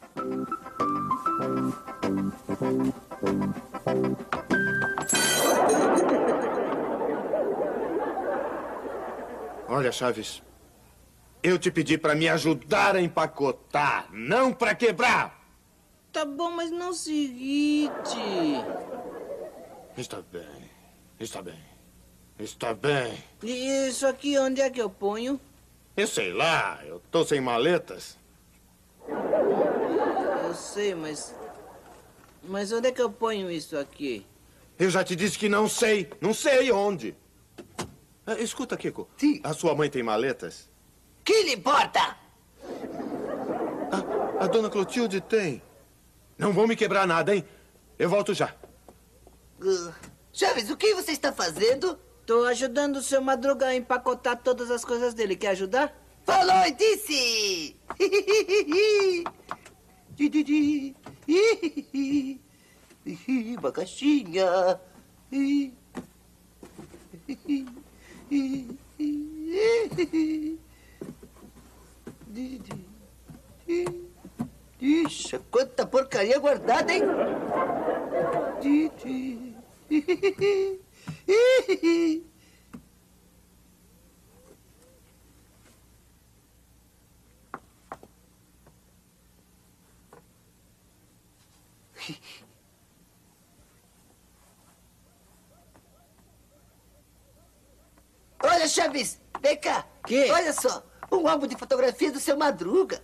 Olha, Chaves, eu te pedi para me ajudar a empacotar, não para quebrar. Tá bom, mas não se irrite. Está bem, está bem, está bem. E isso aqui, onde é que eu ponho? Eu sei lá, eu tô sem maletas. Eu sei, mas... Mas onde é que eu ponho isso aqui? Eu já te disse que não sei, não sei onde. Escuta, Kiko. Sim. A sua mãe tem maletas? Que lhe importa? A dona Clotilde tem. Não vão me quebrar nada, hein? Eu volto já. Chaves, o que você está fazendo? Tô ajudando o seu Madruga a empacotar todas as coisas dele. Quer ajudar? Falou e disse! Uma caixinha. Ixi, quanta porcaria guardada, hein? Olha, Chaves, vem cá. Que? Olha só, um álbum de fotografias do seu Madruga.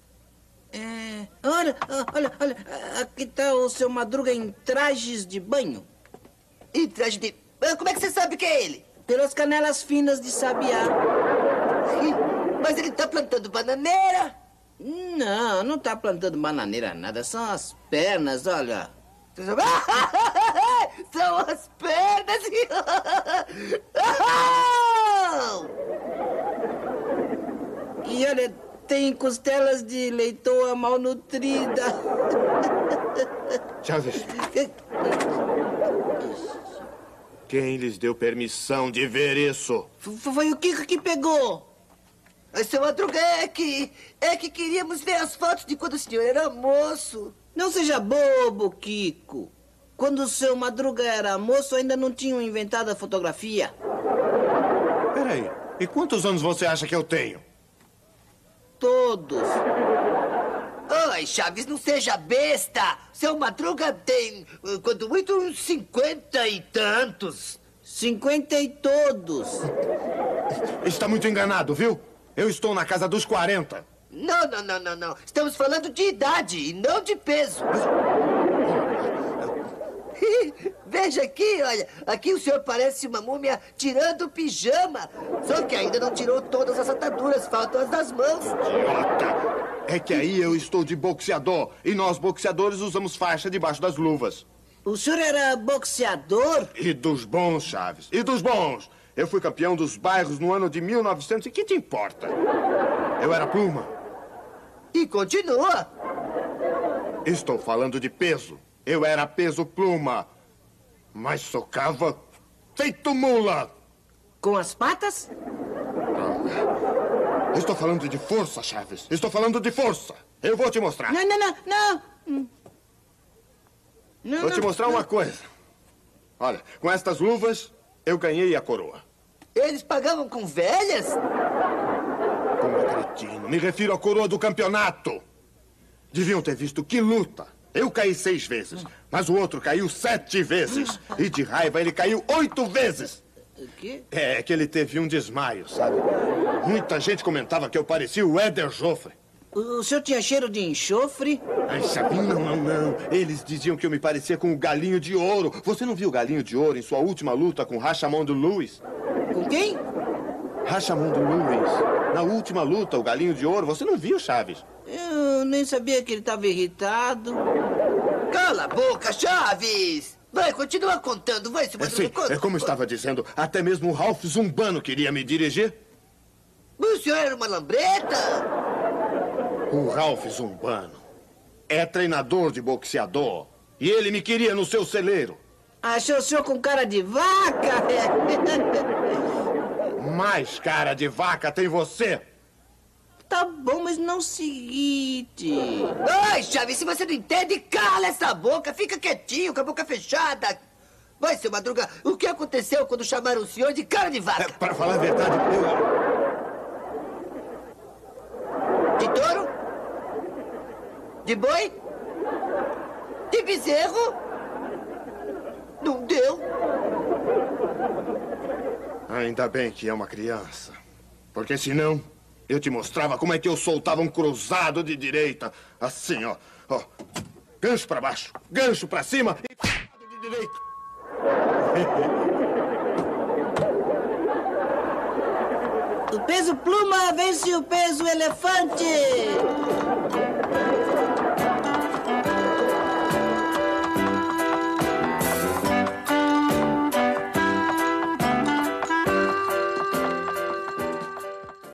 Olha, aqui tá o seu Madruga em trajes de banho. E traje de... Como é que você sabe que é ele? Pelas canelas finas de sabiá. Mas ele tá plantando bananeira. Não tá plantando bananeira nada, são as pernas, olha. São as pernas. E olha, tem costelas de leitoa mal nutrida. Chaves, quem lhes deu permissão de ver isso? Foi o Kiko que pegou. Seu Madruga, é que queríamos ver as fotos de quando o senhor era moço. Não seja bobo, Kiko. Quando o seu Madruga era moço, ainda não tinham inventado a fotografia. Peraí, e quantos anos você acha que eu tenho? Todos. Oi, Chaves, não seja besta. Seu Madruga tem, quando muito, uns 50 e tantos. 50 e todos. Está muito enganado, viu? Eu estou na casa dos 40. Não. Estamos falando de idade e não de peso. Veja aqui, olha. Aqui o senhor parece uma múmia tirando o pijama. Só que ainda não tirou todas as ataduras, faltam as das mãos. Idiota! É que aí eu estou de boxeador. E nós, boxeadores, usamos faixa debaixo das luvas. O senhor era boxeador? E dos bons, Chaves. E dos bons. Eu fui campeão dos bairros no ano de 1900. E que te importa? Eu era pluma. E continua. Estou falando de peso. Eu era peso pluma. Mas socava feito mula. Com as patas? Estou falando de força, Chaves. Estou falando de força. Eu vou te mostrar. Não. Vou te mostrar uma coisa. Olha, com estas luvas, eu ganhei a coroa. Eles pagavam com velhas? Como é cretino. Me refiro à coroa do campeonato. Deviam ter visto que luta. Eu caí 6 vezes, mas o outro caiu 7 vezes. E de raiva ele caiu 8 vezes. O quê? É que ele teve um desmaio, sabe? Muita gente comentava que eu parecia o Éder Joffre. O senhor tinha cheiro de enxofre? Ai, sabe? Não. Eles diziam que eu me parecia com o Galinho de Ouro. Você não viu o Galinho de Ouro em sua última luta com Rashomon Lewis? Com quem? Rashomon Lewis. Na última luta, o Galinho de Ouro. Você não viu, Chaves? Eu nem sabia que ele estava irritado. Cala a boca, Chaves! Vai, continua contando, vai, seu Sim, Madruga. como estava dizendo, até mesmo o Ralph Zumbano queria me dirigir. O senhor era uma lambreta? O Ralph Zumbano é treinador de boxeador. E ele me queria no seu celeiro. Achou o senhor com cara de vaca? Mais cara de vaca tem você. Tá bom, mas não se irrite. Ai, Chaves, se você não entende, cala essa boca. Fica quietinho, com a boca fechada. Vai, seu Madruga, o que aconteceu quando chamaram o senhor de cara de vaca? Para falar a verdade, De touro? De boi? De bezerro? Não deu. Ainda bem que é uma criança. Porque senão, eu te mostrava como é que eu soltava um cruzado de direita. Assim, ó. Gancho pra baixo, gancho pra cima e cruzado de direita. O peso pluma vence o peso elefante.